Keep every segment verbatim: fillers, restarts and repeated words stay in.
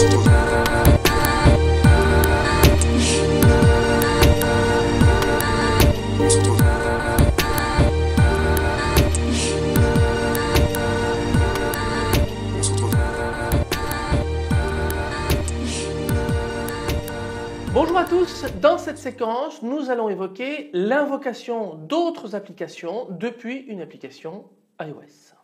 Bonjour à tous, dans cette séquence nous allons évoquer l'invocation d'autres applications depuis une application iOS.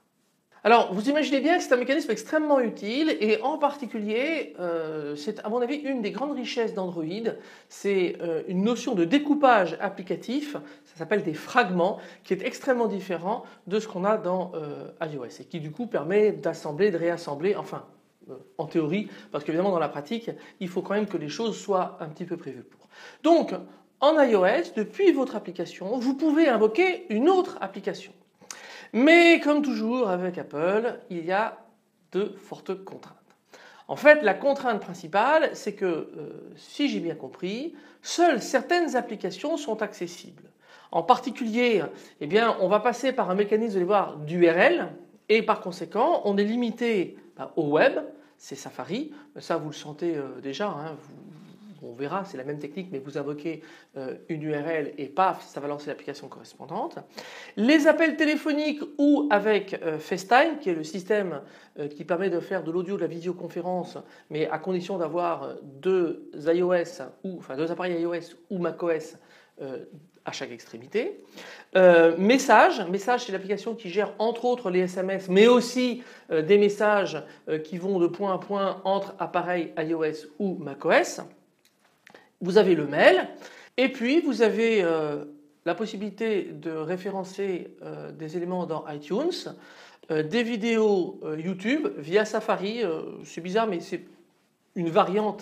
Alors vous imaginez bien que c'est un mécanisme extrêmement utile et en particulier euh, c'est à mon avis une des grandes richesses d'Android, c'est euh, une notion de découpage applicatif, ça s'appelle des fragments, qui est extrêmement différent de ce qu'on a dans euh, iOS et qui du coup permet d'assembler, de réassembler, enfin en théorie, parce qu'évidemment dans la pratique, il faut quand même que les choses soient un petit peu prévues pour. Donc en iOS, depuis votre application, vous pouvez invoquer une autre application. Mais comme toujours avec Apple, il y a de fortes contraintes. En fait, la contrainte principale, c'est que, euh, si j'ai bien compris, seules certaines applications sont accessibles. En particulier, eh bien, on va passer par un mécanisme, vous allez voir, d'U R L, et par conséquent, on est limité bah, au web. C'est Safari, ça vous le sentez euh, déjà, hein, vous, on verra, c'est la même technique, mais vous invoquez euh, une U R L et paf, ça va lancer l'application correspondante. Les appels téléphoniques ou avec euh, FaceTime, qui est le système euh, qui permet de faire de l'audio, de la visioconférence, mais à condition d'avoir deux iOS ou enfin deux appareils iOS ou macOS euh, à chaque extrémité. Euh, message, message c'est l'application qui gère entre autres les S M S mais aussi euh, des messages euh, qui vont de point à point entre appareils iOS ou macOS. Vous avez le mail et puis vous avez euh, la possibilité de référencer euh, des éléments dans iTunes, euh, des vidéos euh, YouTube via Safari, euh, c'est bizarre mais c'est une variante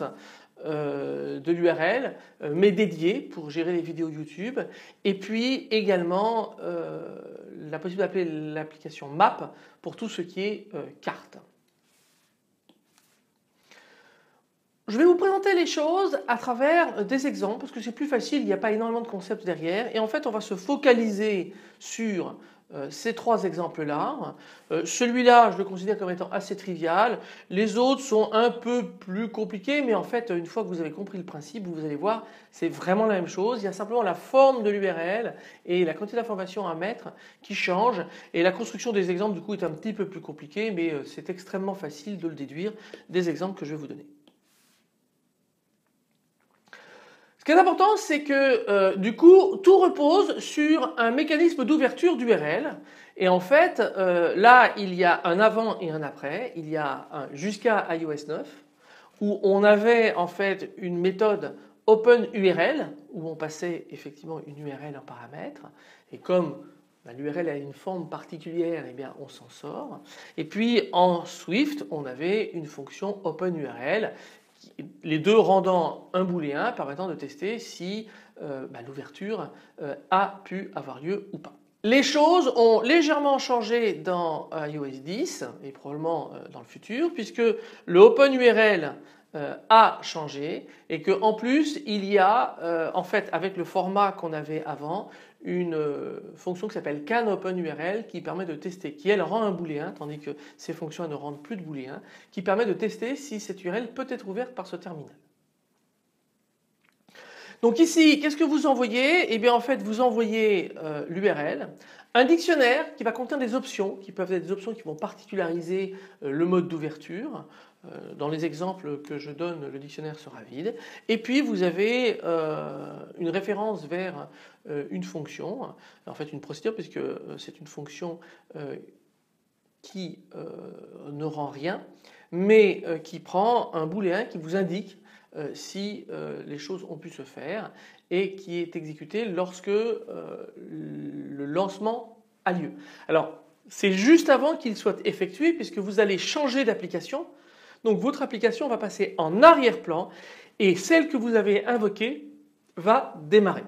Euh, de l'U R L, euh, mais dédié pour gérer les vidéos YouTube, et puis également euh, la possibilité d'appeler l'application Map pour tout ce qui est euh, carte. Je vais vous présenter les choses à travers des exemples parce que c'est plus facile, il n'y a pas énormément de concepts derrière et en fait on va se focaliser sur euh, ces trois exemples-là. Euh, celui-là je le considère comme étant assez trivial, les autres sont un peu plus compliqués mais en fait une fois que vous avez compris le principe vous allez voir c'est vraiment la même chose, il y a simplement la forme de l'U R L et la quantité d'informations à mettre qui change et la construction des exemples du coup est un petit peu plus compliquée mais c'est extrêmement facile de le déduire des exemples que je vais vous donner. Ce qui est important, c'est que euh, du coup, tout repose sur un mécanisme d'ouverture d'U R L. Et en fait, euh, là, il y a un avant et un après. Il y a un jusqu'à iOS neuf, où on avait en fait une méthode OpenURL, où on passait effectivement une U R L en paramètre. Et comme bah, l'U R L a une forme particulière, eh bien, on s'en sort. Et puis en Swift, on avait une fonction OpenURL, les deux rendant un booléen permettant de tester si euh, bah, l'ouverture euh, a pu avoir lieu ou pas. Les choses ont légèrement changé dans iOS dix et probablement euh, dans le futur puisque le OpenURL euh, a changé et qu'en plus il y a euh, en fait avec le format qu'on avait avant une euh, fonction qui s'appelle CanOpenURL qui permet de tester, qui elle rend un booléen tandis que ces fonctions elles ne rendent plus de booléen, qui permet de tester si cette U R L peut être ouverte par ce terminal. Donc ici, qu'est-ce que vous envoyez? Eh bien en fait vous envoyez euh, l'U R L, un dictionnaire qui va contenir des options, qui peuvent être des options qui vont particulariser euh, le mode d'ouverture. Euh, dans les exemples que je donne, le dictionnaire sera vide. Et puis vous avez euh, une référence vers euh, une fonction, en fait une procédure puisque c'est une fonction euh, qui euh, ne rend rien, mais euh, qui prend un booléen qui vous indique Euh, si euh, les choses ont pu se faire et qui est exécuté lorsque euh, le lancement a lieu. Alors c'est juste avant qu'il soit effectué puisque vous allez changer d'application, donc votre application va passer en arrière-plan et celle que vous avez invoquée va démarrer.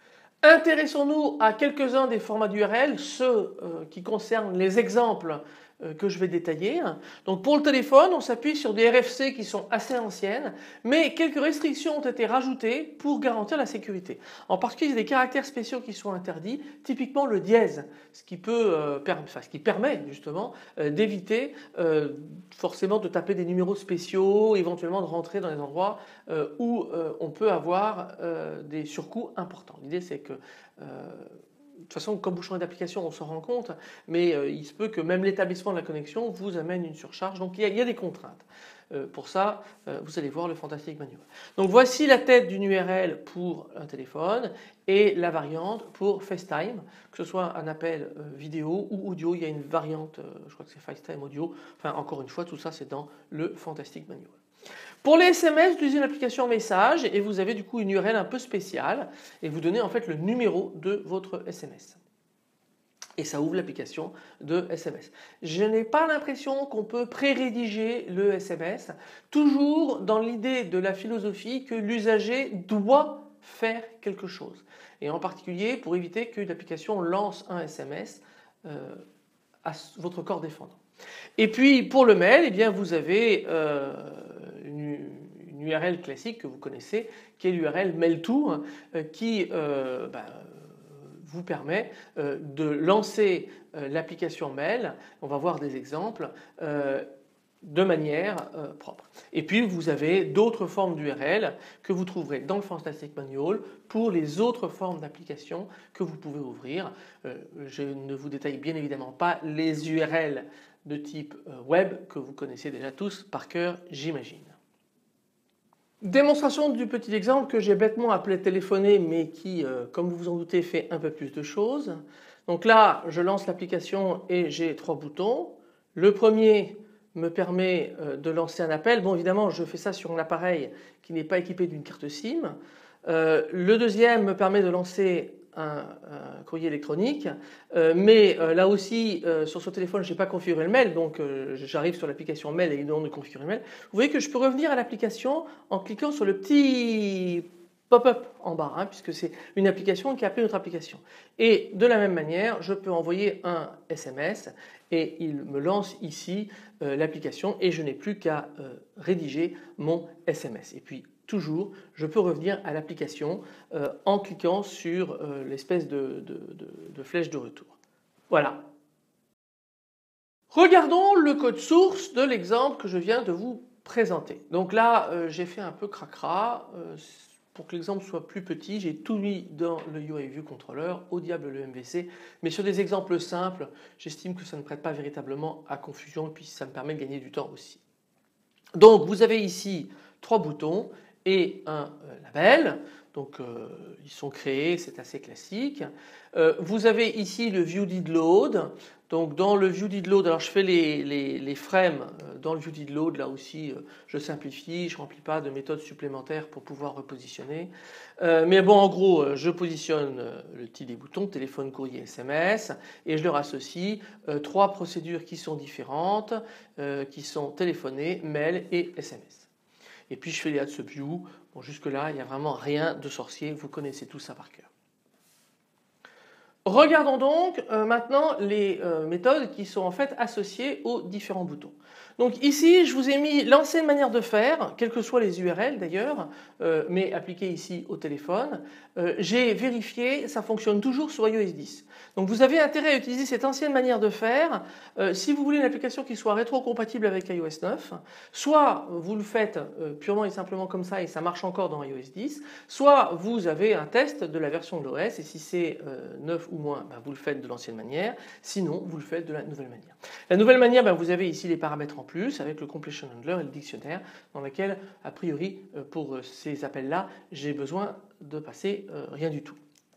Intéressons-nous à quelques-uns des formats d'U R L, ceux euh, qui concernent les exemples euh, que je vais détailler. Donc pour le téléphone, on s'appuie sur des R F C qui sont assez anciennes, mais quelques restrictions ont été rajoutées pour garantir la sécurité. En particulier, il y a des caractères spéciaux qui sont interdits, typiquement le dièse, ce qui, peut, euh, per... enfin, ce qui permet justement euh, d'éviter euh, forcément de taper des numéros spéciaux, éventuellement de rentrer dans des endroits euh, où euh, on peut avoir euh, des surcoûts importants. L'idée c'est que euh, de toute façon, comme vous changez d'application, on s'en rend compte, mais euh, il se peut que même l'établissement de la connexion vous amène une surcharge. Donc il y a, il y a des contraintes. Euh, pour ça, euh, vous allez voir le Fantastic Manual. Donc voici la tête d'une U R L pour un téléphone et la variante pour FaceTime, que ce soit un appel euh, vidéo ou audio. Il y a une variante, euh, je crois que c'est FaceTime audio. Enfin, encore une fois, tout ça c'est dans le Fantastic Manual. Pour les S M S, vous utilisez une application message et vous avez du coup une U R L un peu spéciale et vous donnez en fait le numéro de votre S M S. Et ça ouvre l'application de S M S. Je n'ai pas l'impression qu'on peut pré-rédiger le S M S, toujours dans l'idée de la philosophie que l'usager doit faire quelque chose. Et en particulier pour éviter qu'une application lance un S M S euh, à votre corps défendant. Et puis pour le mail, eh bien vous avez euh, une, une U R L classique que vous connaissez, qui est l'U R L mail-to, euh, qui euh, bah, vous permet euh, de lancer euh, l'application mail. On va voir des exemples. Euh, de manière euh, propre. Et puis vous avez d'autres formes d'U R L que vous trouverez dans le Fantastic Manual pour les autres formes d'applications que vous pouvez ouvrir. Euh, je ne vous détaille bien évidemment pas les U R L de type euh, web que vous connaissez déjà tous par cœur, j'imagine. Démonstration du petit exemple que j'ai bêtement appelé téléphoner mais qui, euh, comme vous vous en doutez, fait un peu plus de choses. Donc là, je lance l'application et j'ai trois boutons. Le premier me permet de lancer un appel. Bon, évidemment, je fais ça sur un appareil qui n'est pas équipé d'une carte SIM. Euh, le deuxième me permet de lancer un, un courrier électronique, euh, mais euh, là aussi, euh, sur ce téléphone, je n'ai pas configuré le mail, donc euh, j'arrive sur l'application mail et il demande de configurer le mail. Vous voyez que je peux revenir à l'application en cliquant sur le petit pop-up en bas, hein, puisque c'est une application qui a appelé notre application. Et de la même manière, je peux envoyer un S M S et il me lance ici euh, l'application et je n'ai plus qu'à euh, rédiger mon S M S. Et puis toujours, je peux revenir à l'application euh, en cliquant sur euh, l'espèce de, de, de, de flèche de retour. Voilà. Regardons le code source de l'exemple que je viens de vous présenter. Donc là, euh, j'ai fait un peu cracra. Euh, Pour que l'exemple soit plus petit, j'ai tout mis dans le U I View Controller, au diable le M V C, mais sur des exemples simples, j'estime que ça ne prête pas véritablement à confusion et puis ça me permet de gagner du temps aussi. Donc vous avez ici trois boutons et un euh, label, donc euh, ils sont créés, c'est assez classique. Euh, vous avez ici le View Did Load. Donc dans le View Did Load, alors je fais les, les, les frames dans le View Did Load, là aussi je simplifie, je ne remplis pas de méthodes supplémentaires pour pouvoir repositionner. Euh, mais bon, en gros, je positionne le titre des boutons, téléphone, courrier, S M S, et je leur associe euh, trois procédures qui sont différentes, euh, qui sont téléphoner, mail et S M S. Et puis je fais les add subview. Bon, jusque là, il n'y a vraiment rien de sorcier, vous connaissez tout ça par cœur. Regardons donc euh, maintenant les euh, méthodes qui sont en fait associées aux différents boutons. Donc ici, je vous ai mis l'ancienne manière de faire, quelles que soient les U R L d'ailleurs, euh, mais appliquées ici au téléphone. Euh, J'ai vérifié, ça fonctionne toujours sur i O S dix. Donc vous avez intérêt à utiliser cette ancienne manière de faire euh, si vous voulez une application qui soit rétro-compatible avec i O S neuf, soit vous le faites euh, purement et simplement comme ça et ça marche encore dans i O S dix, soit vous avez un test de la version de l'O S et si c'est euh, neuf ou moins, ben, vous le faites de l'ancienne manière, sinon vous le faites de la nouvelle manière. La nouvelle manière, ben, vous avez ici les paramètres en plus avec le completion handler et le dictionnaire dans lequel a priori pour ces appels-là j'ai besoin de passer euh, rien du tout.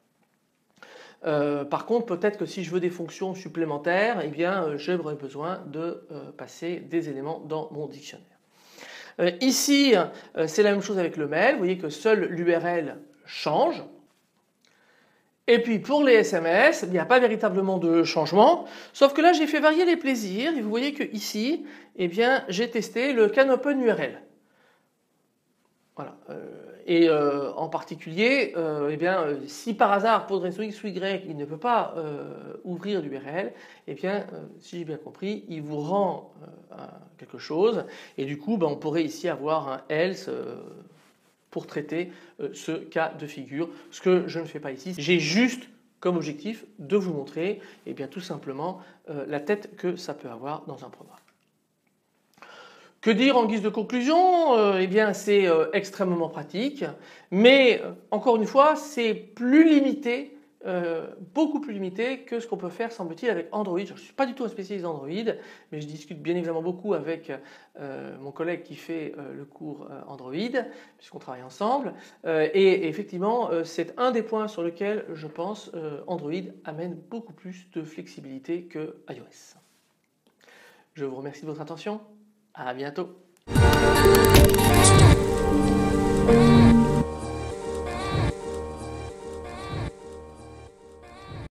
Euh, par contre, peut-être que si je veux des fonctions supplémentaires, eh bien, euh, j'aurai besoin de euh, passer des éléments dans mon dictionnaire. Euh, ici, euh, c'est la même chose avec le mail. Vous voyez que seule l'U R L change. Et puis pour les S M S, il n'y a pas véritablement de changement, sauf que là j'ai fait varier les plaisirs et vous voyez que ici, eh bien, j'ai testé le CanOpen U R L. Voilà. et euh, en particulier, euh, eh bien, euh, si par hasard pour une raison X ou Y il ne peut pas euh, ouvrir l'U R L, eh bien, euh, si j'ai bien compris, il vous rend euh, quelque chose et du coup ben, on pourrait ici avoir un else euh, pour traiter euh, ce cas de figure, ce que je ne fais pas ici. J'ai juste comme objectif de vous montrer eh bien, tout simplement euh, la tête que ça peut avoir dans un programme. Que dire en guise de conclusion? euh, Eh bien c'est euh, extrêmement pratique, mais euh, encore une fois c'est plus limité, euh, beaucoup plus limité que ce qu'on peut faire semble-t-il avec Android. Je ne suis pas du tout un spécialiste d'Android, mais je discute bien évidemment beaucoup avec euh, mon collègue qui fait euh, le cours euh, Android, puisqu'on travaille ensemble, euh, et effectivement euh, c'est un des points sur lesquels je pense euh, Android amène beaucoup plus de flexibilité que iOS. Je vous remercie de votre attention. À bientôt.